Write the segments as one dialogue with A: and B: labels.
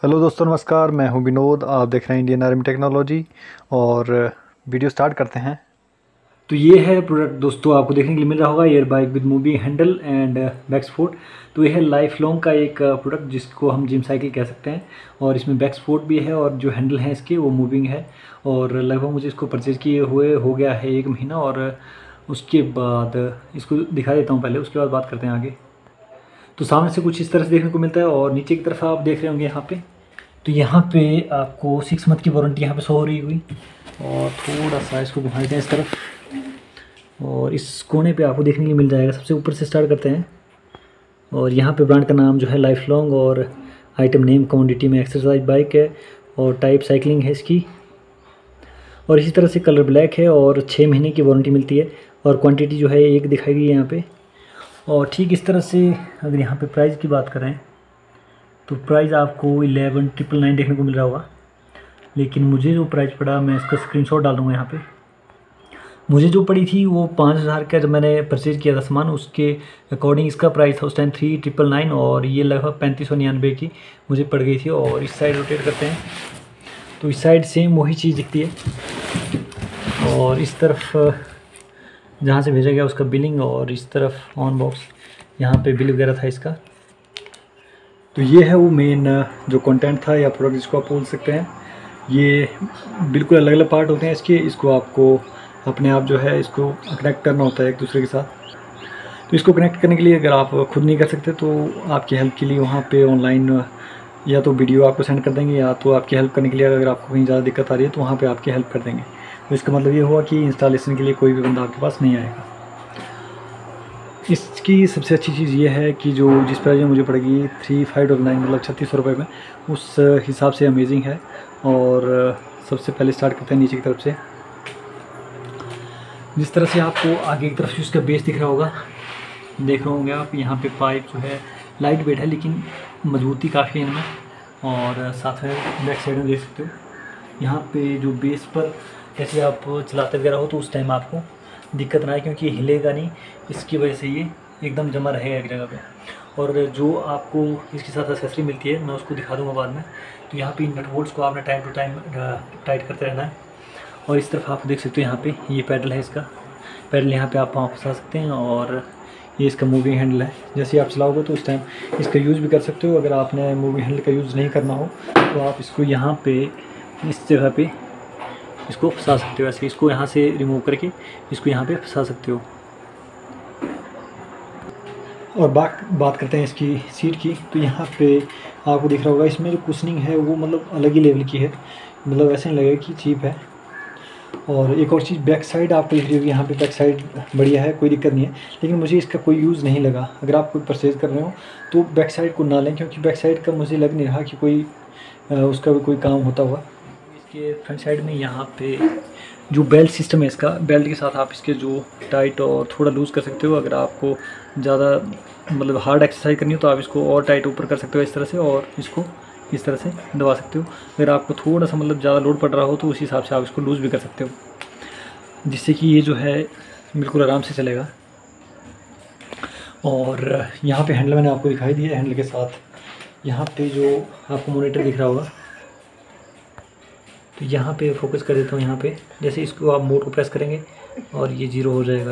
A: Hello दोस्तों, नमस्कार। मैं हूं विनोद। आप देख रहे हैं इंडियन आर्मी टेक्नोलॉजी और वीडियो स्टार्ट करते हैं।
B: तो ये है प्रोडक्ट दोस्तों, आपको देखने के लिए मिल रहा होगा air bike with moving handle and back support. तो ये है लाइफ लॉन्ग का एक प्रोडक्ट जिसको हम जिम साइकिल कह सकते हैं। और इसमें बैक सपोर्ट भी है और जो हैंडल है इसके वो मूविंग है। और लगभग मुझे इसको परचेज़ किए हुए हो गया है 1 महीना। और उसके बाद इसको दिखा देता हूँ पहले, उसके बाद बात करते हैं आगे। तो सामने से कुछ इस तरह से देखने को मिलता है और नीचे की तरफ आप देख रहे होंगे यहाँ पे। तो यहाँ पे आपको 6 मंथ की वारंटी यहाँ पे शो हो रही हुई। और थोड़ा सा इसको घुमा देते हैं इस तरफ और इस कोने पे आपको देखने के लिए मिल जाएगा। सबसे ऊपर से स्टार्ट करते हैं और यहाँ पे ब्रांड का नाम जो है लाइफ लॉन्ग और आइटम नेम क्वांटिटी में एक्सरसाइज बाइक है और टाइप साइकिलिंग है इसकी। और इसी तरह से कलर ब्लैक है और 6 महीने की वारंटी मिलती है और क्वांटिटी जो है 1 दिखाई गई है यहाँ पे। और ठीक इस तरह से अगर यहाँ पे प्राइस की बात करें तो प्राइस आपको 11,999 देखने को मिल रहा होगा। लेकिन मुझे जो प्राइस पड़ा, मैं इसका स्क्रीनशॉट डाल दूँगा यहाँ पे। मुझे जो पड़ी थी वो 5,000 का, जब मैंने परचेज़ किया था सामान उसके अकॉर्डिंग इसका प्राइस था उस टाइम 3,999 और ये लगभग 3599 की मुझे पड़ गई थी। और इस साइड रोटेट करते हैं तो इस साइड सेम वही चीज़ दिखती है। और इस तरफ जहाँ से भेजा गया उसका बिलिंग और इस तरफ ऑन बॉक्स यहाँ पे बिल वगैरह था इसका। तो ये है वो मेन जो कंटेंट था या प्रोडक्ट जिसको आप बोल सकते हैं। ये बिल्कुल अलग अलग पार्ट होते हैं इसके। इसको आपको अपने आप जो है इसको कनेक्ट करना होता है एक दूसरे के साथ। तो इसको कनेक्ट करने के लिए अगर आप खुद नहीं कर सकते तो आपकी हेल्प के लिए वहाँ पे ऑनलाइन या तो वीडियो आपको सेंड कर देंगे या तो आपकी हेल्प करने के लिए अगर आपको कहीं ज़्यादा दिक्कत आ रही है तो वहाँ पे आपकी हेल्प कर देंगे। तो इसका मतलब ये हुआ कि इंस्टॉलेशन के लिए कोई भी बंदा आपके पास नहीं आएगा। इसकी सबसे अच्छी चीज़ ये है कि जो जिस प्राइस में मुझे पड़ेगी 3,599 मतलब 3600 रुपये में, उस हिसाब से अमेजिंग है। और सबसे पहले स्टार्ट करते हैं नीचे की तरफ से। जिस तरह से आपको आगे की तरफ से उसका बेस दिख रहा होगा, देख रहे होंगे आप, यहाँ पे पाइप जो है लाइट वेट है लेकिन मजबूती काफ़ी है इनमें। और साथ में बैक साइड में देख सकते हो यहाँ पे जो बेस पर जैसे आप चलाते वगैरह हो तो उस टाइम आपको दिक्कत ना आए, क्योंकि हिलेगा नहीं, इसकी वजह से ये एकदम जमा रहेगा एक जगह पे। और जो आपको इसके साथ एक्सेसरी मिलती है मैं उसको दिखा दूँगा बाद में। तो यहाँ पे नट बोल्ट्स को आपने टाइम टू टाइम टाइट करते रहना है। और इस तरफ आप देख सकते हो यहाँ पे ये पैडल है इसका। पैडल यहाँ पे आप पाँव फंसा सकते हैं और ये इसका मूविंग हैंडल है। जैसे आप चलाओगे तो उस टाइम इसका यूज़ भी कर सकते हो। अगर आपने मूविंग हैंडल का यूज़ नहीं करना हो तो आप इसको यहाँ पे इस जगह पे इसको फंसा सकते हो। ऐसे इसको यहाँ से रिमूव करके इसको यहाँ पे फंसा सकते हो। और बात करते हैं इसकी सीट की। तो यहाँ पे आपको दिख रहा होगा इसमें जो कुशनिंग है वो मतलब अलग ही लेवल की है, मतलब ऐसे नहीं लगेगा कि चीप है। और एक और चीज़, बैक साइड आपको दिख रही होगी, यहाँ पे बैक साइड बढ़िया है, कोई दिक्कत नहीं है। लेकिन मुझे इसका कोई यूज़ नहीं लगा। अगर आप कोई परचेज़ कर रहे हो तो बैक साइड को ना लें, क्योंकि बैक साइड का मुझे लग नहीं रहा कि कोई उसका भी कोई काम होता हुआ। इसके फ्रंट साइड में यहाँ पे जो बेल्ट सिस्टम है इसका, बेल्ट के साथ आप इसके जो टाइट और थोड़ा लूज़ कर सकते हो। अगर आपको ज़्यादा मतलब हार्ड एक्सरसाइज करनी हो तो आप इसको और टाइट ऊपर कर सकते हो इस तरह से, और इसको इस तरह से दबा सकते हो। अगर आपको थोड़ा सा मतलब ज़्यादा लोड पड़ रहा हो तो उस हिसाब से आप इसको लूज़ भी कर सकते हो, जिससे कि ये जो है बिल्कुल आराम से चलेगा। और यहाँ पे हैंडल मैंने आपको दिखाई दिया। हैंडल के साथ यहाँ पे जो आपको मॉनिटर दिख रहा होगा, तो यहाँ पे फोकस कर देता हूँ। यहाँ पे जैसे इसको आप मोड को प्रेस करेंगे और ये 0 हो जाएगा।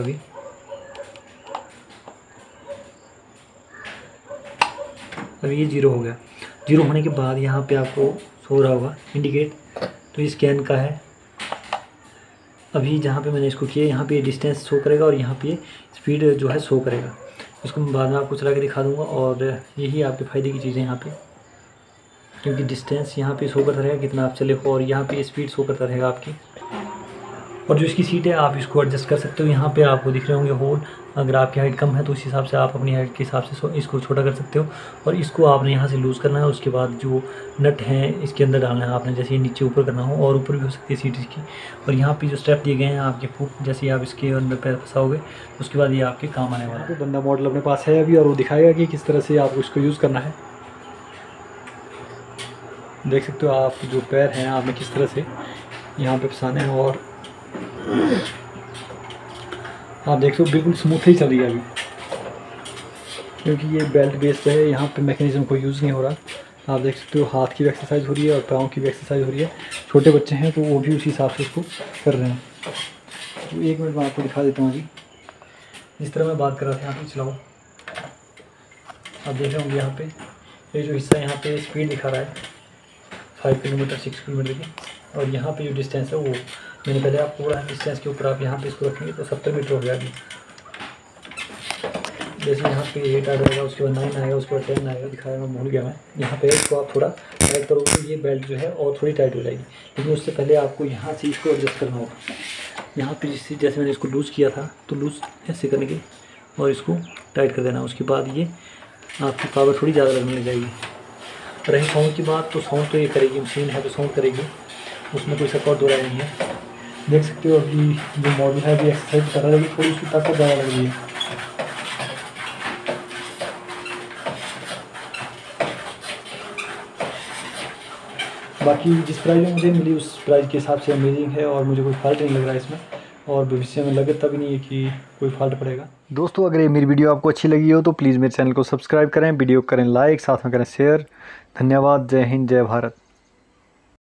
B: अभी ये 0 हो गया। 0 होने के बाद यहाँ पे आपको शो रहा होगा इंडिकेट, तो ये स्कैन का है। अभी जहाँ पे मैंने इसको किया यहाँ पे डिस्टेंस शो करेगा और यहाँ पे स्पीड जो है शो करेगा। इसको मैं बाद में आपको चला के दिखा दूँगा। और यही आपके फ़ायदे की चीज़ें यहाँ पे, क्योंकि डिस्टेंस यहाँ पे शो करता रहेगा कितना आप चले हो और यहाँ पे स्पीड शो करता रहेगा आपकी। और जो इसकी सीट है आप इसको एडजस्ट कर सकते हो। यहाँ पे आपको दिख रहे होंगे होल। अगर आपकी हाइट कम है तो उस हिसाब से आप अपनी हाइट के हिसाब से इसको छोटा कर सकते हो। और इसको आपने यहाँ से लूज़ करना है। उसके बाद जो नट हैं इसके अंदर डालना है आपने, जैसे ये नीचे ऊपर करना हो और ऊपर भी हो सकती है सीट इसकी। और यहाँ पे जो स्टेप दिए गए हैं आपके फुट, जैसे आप इसके अंदर पैर फंसाओगे उसके बाद ये आपके काम आने वाला है। बंदा मॉडल अपने पास है अभी और वो दिखाएगा कि किस तरह से आपको इसको यूज़ करना है। देख सकते हो आप जो पैर हैं आपने किस तरह से यहाँ पे फंसाने हैं। और आप देख सकते हो बिल्कुल स्मूथ ही चल रही है अभी, क्योंकि ये बेल्ट बेस्ड है। यहाँ पे मैकेनिज्म कोई यूज़ नहीं हो रहा। आप देख सकते हो हाथ की भी एक्सरसाइज हो रही है और पाँव की भी एक्सरसाइज हो रही है। छोटे बच्चे हैं तो वो भी उसी हिसाब से उसको कर रहे हैं। तो 1 मिनट मैं आपको दिखा देता हूँ अभी। जिस तरह मैं बात कर रहा था, यहाँ पे चलाओ, आप देख रहे होंगे यहाँ पे ये जो हिस्सा यहाँ पे स्पीड दिखा रहा है 5 किलोमीटर 6 किलोमीटर की, और यहाँ पे जो डिस्टेंस है वो मैंने पहले आपको बोला है डिस्टेंस के ऊपर आप यहाँ पे इसको रखेंगे तो 70 मीटर हो गया अभी। जैसे यहाँ पे 8 आ जाएगा, उसके बाद 9 आएगा, उसके बाद 10 आएगा, दिखाया मैं भूल गया मैं। यहाँ पे इसको आप थोड़ा टाइट करोगे तो ये बेल्ट जो है और थोड़ी टाइट हो जाएगी, लेकिन उससे पहले आपको यहाँ से इसको एडजस्ट करना होगा। यहाँ पे जैसे मैंने इसको लूज़ किया था तो लूज़ ऐसे करके और इसको टाइट कर देना। उसके बाद ये आपकी पावर थोड़ी ज़्यादा लगने लग जाएगी। रही साउंड की बात, तो साउंड तो ये करेगी, मशीन है तो साउंड करेगी, उसमें कोई शक और दो राय नहीं है। देख सकते हो अभी जो मॉडल है अभी एक्सरसाइज कर रहा है, लेकिन थोड़ी उसकी ताकत ज़्यादा लग रही है। बाकी जिस प्राइस में मुझे मिली उस प्राइस के हिसाब से अमेजिंग है और मुझे कोई फॉल्ट नहीं लग रहा है इसमें, और भविष्य में लगता भी नहीं है कि कोई फॉल्ट पड़ेगा।
A: दोस्तों अगर ये मेरी वीडियो आपको अच्छी लगी हो तो प्लीज़ मेरे चैनल को सब्सक्राइब करें, वीडियो करें लाइक, साथ में करें शेयर। धन्यवाद। जय हिंद, जय भारत।